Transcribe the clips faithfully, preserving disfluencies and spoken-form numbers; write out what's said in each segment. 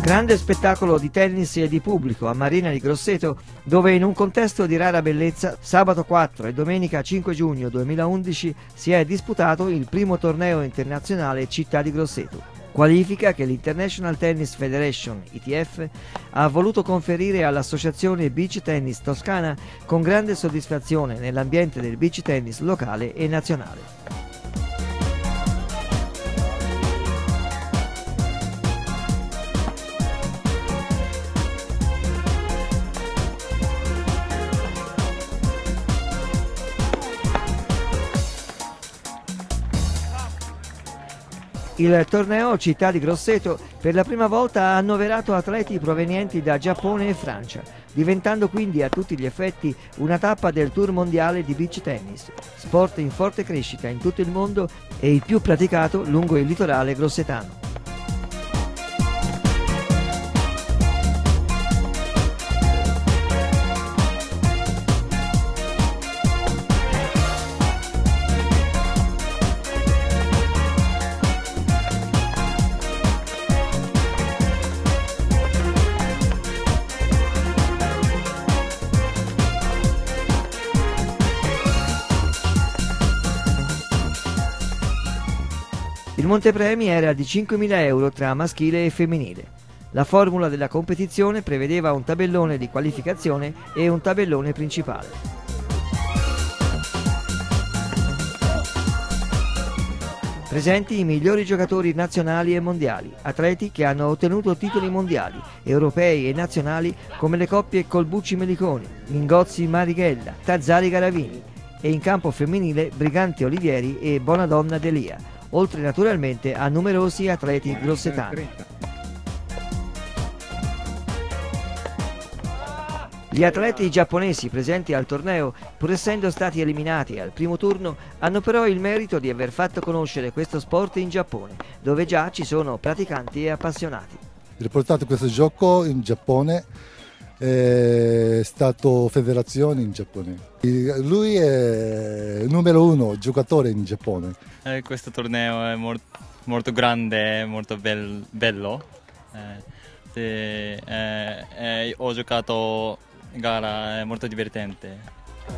Grande spettacolo di tennis e di pubblico a Marina di Grosseto, dove in un contesto di rara bellezza sabato quattro e domenica cinque giugno duemilaundici si è disputato il primo torneo internazionale Città di Grosseto. Qualifica che l'International Tennis Federation, I T F, ha voluto conferire all'Associazione Beach Tennis Toscana con grande soddisfazione nell'ambiente del beach tennis locale e nazionale. Il torneo Città di Grosseto per la prima volta ha annoverato atleti provenienti da Giappone e Francia, diventando quindi a tutti gli effetti una tappa del tour mondiale di beach tennis, sport in forte crescita in tutto il mondo e il più praticato lungo il litorale grossetano. Il montepremi era di cinquemila euro tra maschile e femminile. La formula della competizione prevedeva un tabellone di qualificazione e un tabellone principale. Presenti i migliori giocatori nazionali e mondiali, atleti che hanno ottenuto titoli mondiali, europei e nazionali come le coppie Colbucci-Meliconi, Mingozzi-Marighella, Tazzari-Garavini e in campo femminile Briganti-Olivieri e Bonadonna Delia, oltre naturalmente a numerosi atleti grossetani. Gli atleti giapponesi presenti al torneo, pur essendo stati eliminati al primo turno, hanno però il merito di aver fatto conoscere questo sport in Giappone, dove già ci sono praticanti e appassionati. Il portato questo gioco in Giappone è stato federazione in Giappone. Lui è il numero uno giocatore in Giappone. Eh, questo torneo è molto, molto grande, molto bel, bello. Eh, se, eh, eh, ho giocato gara, è molto divertente.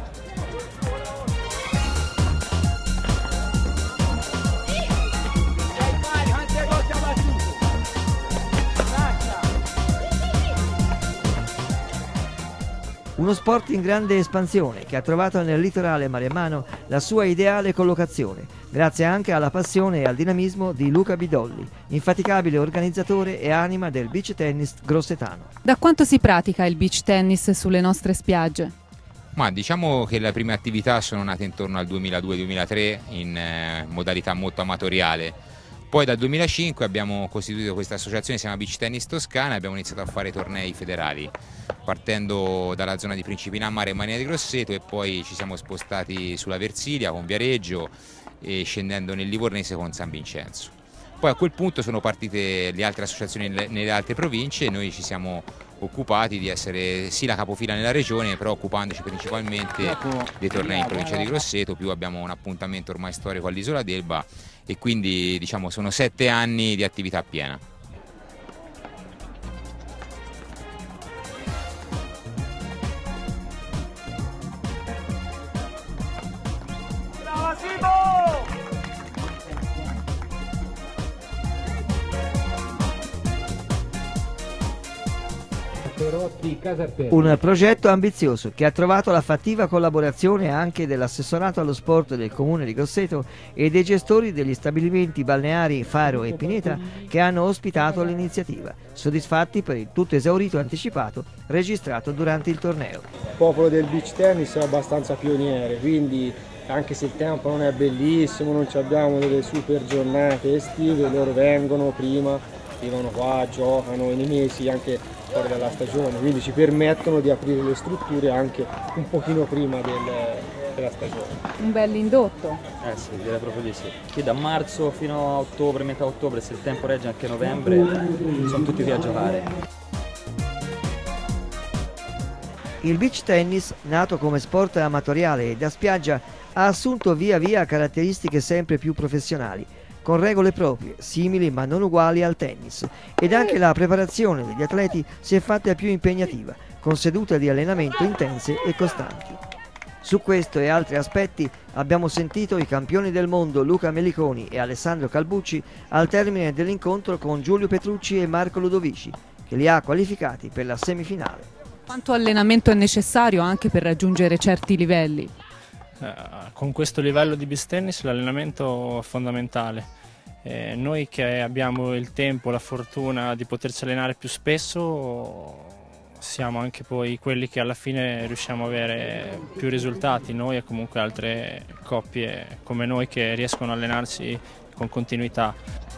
Uno sport in grande espansione che ha trovato nel litorale maremmano la sua ideale collocazione, grazie anche alla passione e al dinamismo di Luca Bidolli, infaticabile organizzatore e anima del beach tennis grossetano. Da quanto si pratica il beach tennis sulle nostre spiagge? Ma diciamo che le prime attività sono nate intorno al duemiladue duemilatré in eh, modalità molto amatoriale. Poi dal duemilacinque abbiamo costituito questa associazione, si chiama Beach Tennis Toscana, e abbiamo iniziato a fare tornei federali, partendo dalla zona di Principina Mare e Marina di Grosseto, e poi ci siamo spostati sulla Versilia con Viareggio e scendendo nel Livornese con San Vincenzo. Poi a quel punto sono partite le altre associazioni nelle altre province e noi ci siamo occupati di essere sì la capofila nella regione, però occupandoci principalmente dei tornei in provincia di Grosseto, più abbiamo un appuntamento ormai storico all'Isola d'Elba e quindi diciamo sono sette anni di attività piena. Un progetto ambizioso che ha trovato la fattiva collaborazione anche dell'assessorato allo sport del comune di Grosseto e dei gestori degli stabilimenti balneari Faro e Pineta che hanno ospitato l'iniziativa, soddisfatti per il tutto esaurito anticipato registrato durante il torneo. Il popolo del beach tennis è abbastanza pioniere, quindi anche se il tempo non è bellissimo, non abbiamo delle super giornate estive, loro vengono prima, arrivano qua, giocano nei mesi anche fuori dalla stagione, quindi ci permettono di aprire le strutture anche un pochino prima del, della stagione. Un bel indotto. Eh sì, direi proprio di sì. Qui da marzo fino a ottobre, metà ottobre, se il tempo regge anche novembre, sono tutti qui a giocare. Il beach tennis, nato come sport amatoriale e da spiaggia, ha assunto via via caratteristiche sempre più professionali, con regole proprie, simili ma non uguali al tennis, ed anche la preparazione degli atleti si è fatta più impegnativa, con sedute di allenamento intense e costanti. Su questo e altri aspetti abbiamo sentito i campioni del mondo Luca Meliconi e Alessandro Calbucci al termine dell'incontro con Giulio Petrucci e Marco Ludovici, che li ha qualificati per la semifinale. Quanto allenamento è necessario anche per raggiungere certi livelli? Eh, con questo livello di beach tennis l'allenamento è fondamentale. Eh, noi che abbiamo il tempo, la fortuna di poterci allenare più spesso, siamo anche poi quelli che alla fine riusciamo a avere più risultati, noi e comunque altre coppie come noi che riescono a allenarsi con continuità.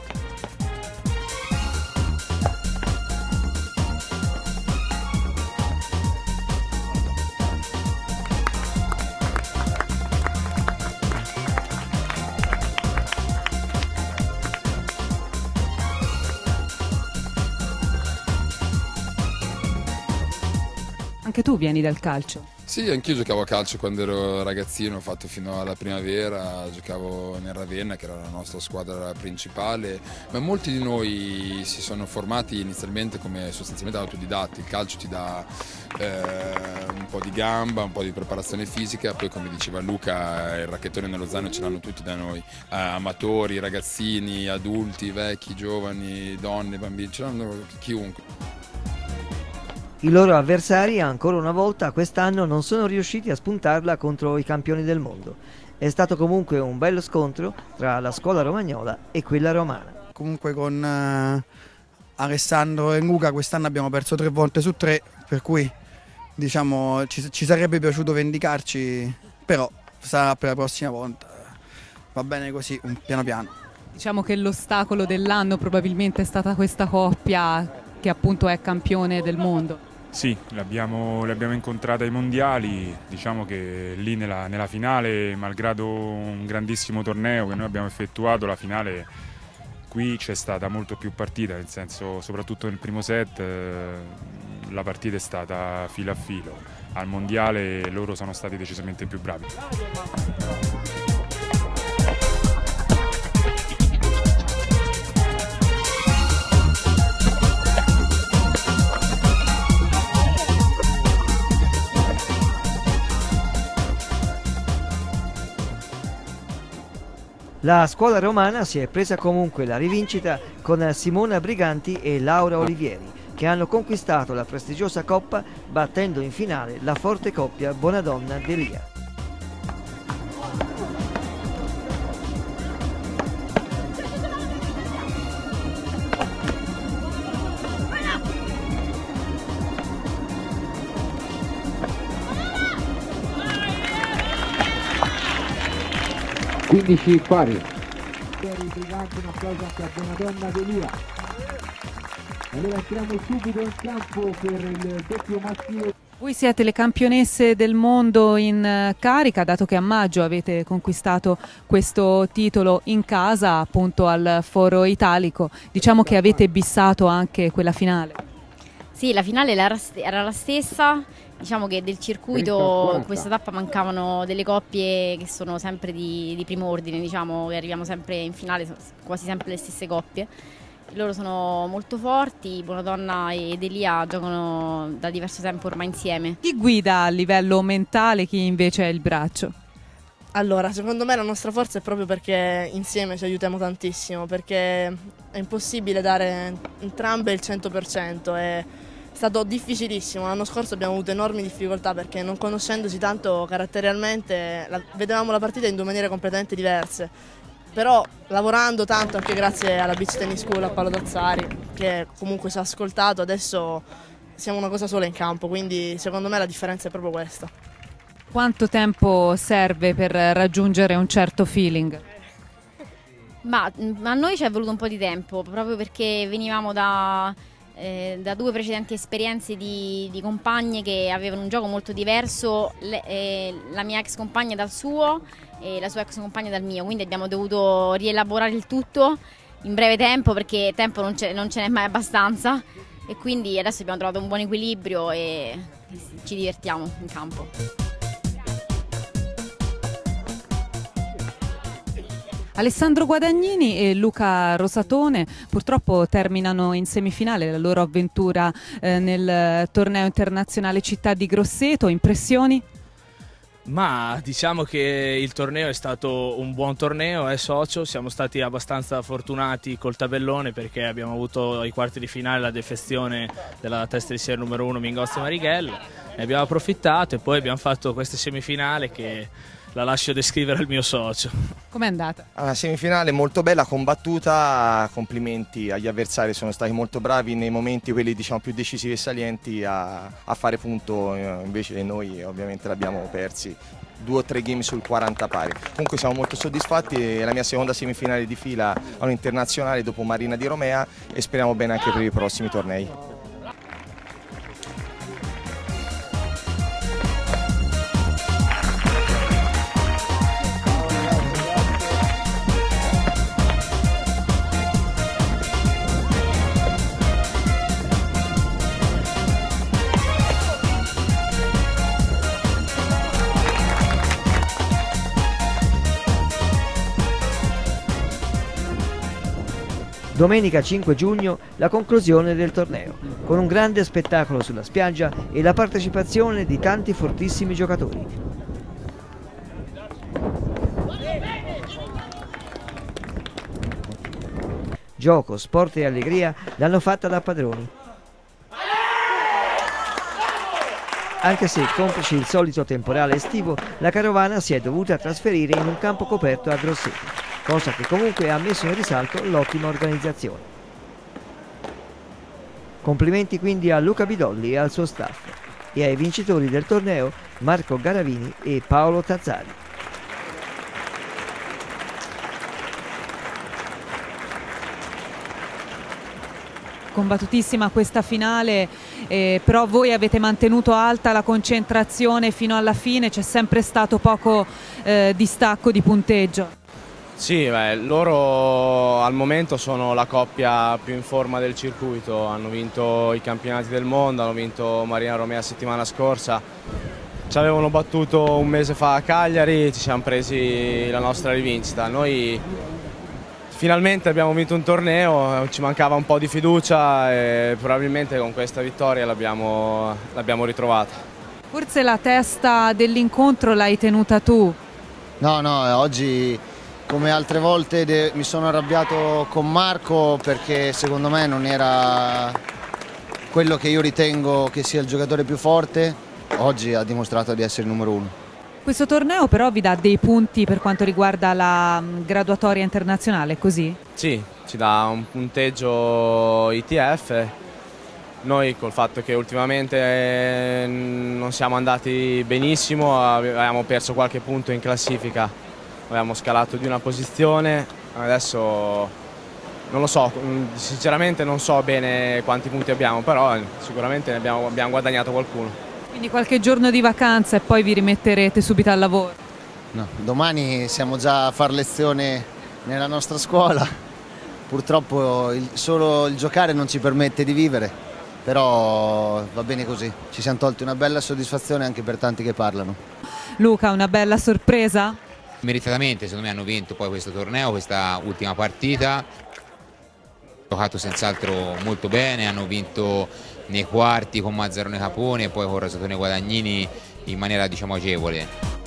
Anche tu vieni dal calcio? Sì, anch'io giocavo a calcio quando ero ragazzino, ho fatto fino alla primavera, giocavo nel Ravenna che era la nostra squadra principale, ma molti di noi si sono formati inizialmente come sostanzialmente autodidatti. Il calcio ti dà eh, un po' di gamba, un po' di preparazione fisica, poi come diceva Luca il racchettone nello zaino ce l'hanno tutti da noi, eh, amatori, ragazzini, adulti, vecchi, giovani, donne, bambini, ce l'hanno chiunque. I loro avversari ancora una volta quest'anno non sono riusciti a spuntarla contro i campioni del mondo. È stato comunque un bello scontro tra la scuola romagnola e quella romana. Comunque con eh, Alessandro e Luca quest'anno abbiamo perso tre volte su tre, per cui diciamo ci, ci sarebbe piaciuto vendicarci, però sarà per la prossima volta. Va bene così, un piano piano. Diciamo che l'ostacolo dell'anno probabilmente è stata questa coppia che appunto è campione del mondo. Sì, l'abbiamo incontrata ai mondiali, diciamo che lì nella, nella finale, malgrado un grandissimo torneo che noi abbiamo effettuato, la finale qui c'è stata molto più partita, nel senso soprattutto nel primo set eh, la partita è stata filo a filo. Al mondiale loro sono stati decisamente più bravi. La scuola romana si è presa comunque la rivincita con Simona Briganti e Laura Olivieri, che hanno conquistato la prestigiosa coppa battendo in finale la forte coppia Bonadonna-Delia. quindici pari. Briganti, un applauso anche a Bonadonna Delia. Allora entriamo subito in campo per il doppio maschile. Voi siete le campionesse del mondo in carica, dato che a maggio avete conquistato questo titolo in casa, appunto al Foro Italico. Diciamo che avete bissato anche quella finale. Sì, la finale era la stessa. Diciamo che del circuito in questa tappa mancavano delle coppie che sono sempre di, di primo ordine, diciamo che arriviamo sempre in finale, quasi sempre le stesse coppie. Loro sono molto forti, Bonadonna ed Elia giocano da diverso tempo ormai insieme. Chi guida a livello mentale, chi invece è il braccio? Allora, secondo me la nostra forza è proprio perché insieme ci aiutiamo tantissimo, perché è impossibile dare entrambe il cento per cento. E è stato difficilissimo, l'anno scorso abbiamo avuto enormi difficoltà perché non conoscendosi tanto caratterialmente la, vedevamo la partita in due maniere completamente diverse, però lavorando tanto anche grazie alla Beach Tennis School a Paolo Dazzari che comunque ci ha ascoltato, adesso siamo una cosa sola in campo, quindi secondo me la differenza è proprio questa. Quanto tempo serve per raggiungere un certo feeling? Ma a noi ci è voluto un po' di tempo, proprio perché venivamo da... Eh, da due precedenti esperienze di, di compagne che avevano un gioco molto diverso, le, eh, la mia ex compagna dal suo e la sua ex compagna dal mio, quindi abbiamo dovuto rielaborare il tutto in breve tempo perché tempo non ce, non ce n'è mai abbastanza e quindi adesso abbiamo trovato un buon equilibrio e ci divertiamo in campo. Alessandro Guadagnini e Luca Rosatone purtroppo terminano in semifinale la loro avventura eh, nel torneo internazionale Città di Grosseto. Impressioni? Ma diciamo che il torneo è stato un buon torneo, è socio, siamo stati abbastanza fortunati col tabellone perché abbiamo avuto ai quarti di finale la defezione della testa di serie numero uno Mingozzi Marighella, ne abbiamo approfittato e poi abbiamo fatto questa semifinale che la lascio descrivere al mio socio. Com'è andata? Una semifinale molto bella, combattuta, complimenti agli avversari, sono stati molto bravi nei momenti quelli diciamo più decisivi e salienti a, a fare punto, invece noi ovviamente l'abbiamo persi due o tre game sul quaranta pari. Comunque siamo molto soddisfatti, è la mia seconda semifinale di fila a un internazionale dopo Marina di Romea e speriamo bene anche per i prossimi tornei. Domenica cinque giugno la conclusione del torneo, con un grande spettacolo sulla spiaggia e la partecipazione di tanti fortissimi giocatori. Gioco, sport e allegria l'hanno fatta da padroni. Anche se, complice il solito temporale estivo, la carovana si è dovuta trasferire in un campo coperto a Grosseto, cosa che comunque ha messo in risalto l'ottima organizzazione. Complimenti quindi a Luca Bidolli e al suo staff e ai vincitori del torneo Marco Garavini e Paolo Tazzari. Combattutissima questa finale, eh, però voi avete mantenuto alta la concentrazione fino alla fine, c'è sempre stato poco eh, distacco di punteggio. Sì, beh, loro al momento sono la coppia più in forma del circuito, hanno vinto i campionati del mondo, hanno vinto Marina Romea la settimana scorsa, ci avevano battuto un mese fa a Cagliari, ci siamo presi la nostra rivincita. Noi finalmente abbiamo vinto un torneo, ci mancava un po' di fiducia e probabilmente con questa vittoria l'abbiamo l'abbiamo ritrovata. Forse la testa dell'incontro l'hai tenuta tu? No, no, oggi come altre volte mi sono arrabbiato con Marco perché secondo me non era quello che io ritengo che sia il giocatore più forte, oggi ha dimostrato di essere il numero uno. Questo torneo però vi dà dei punti per quanto riguarda la graduatoria internazionale, così? Sì, ci dà un punteggio I T F. Noi col fatto che ultimamente non siamo andati benissimo, avevamo perso qualche punto in classifica, avevamo scalato di una posizione, adesso non lo so, sinceramente non so bene quanti punti abbiamo, però sicuramente ne abbiamo, abbiamo guadagnato qualcuno. Quindi qualche giorno di vacanza e poi vi rimetterete subito al lavoro? No, domani siamo già a far lezione nella nostra scuola, purtroppo il, solo il giocare non ci permette di vivere, però va bene così, ci siamo tolti una bella soddisfazione anche per tanti che parlano. Luca, una bella sorpresa? Meritatamente secondo me hanno vinto poi questo torneo, questa ultima partita, hanno giocato senz'altro molto bene, hanno vinto nei quarti con Mazzarone Capone e poi con Rosatone Guadagnini in maniera diciamo agevole.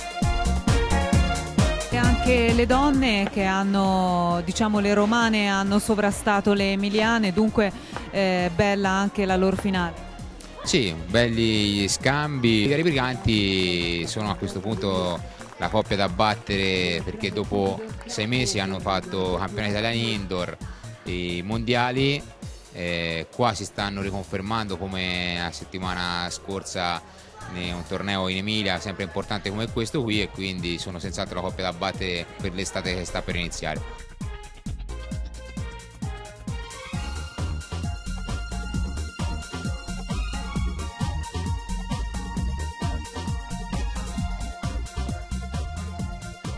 E anche le donne che hanno, diciamo le romane hanno sovrastato le emiliane, dunque eh, bella anche la loro finale. Sì, belli scambi, i Cari Briganti sono a questo punto la coppia da battere perché dopo sei mesi hanno fatto campionati italiani indoor, i mondiali. Eh, qua si stanno riconfermando come la settimana scorsa in un torneo in Emilia sempre importante come questo qui e quindi sono senz'altro la coppia da battere per l'estate che sta per iniziare.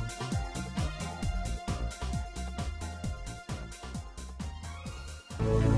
Thank you.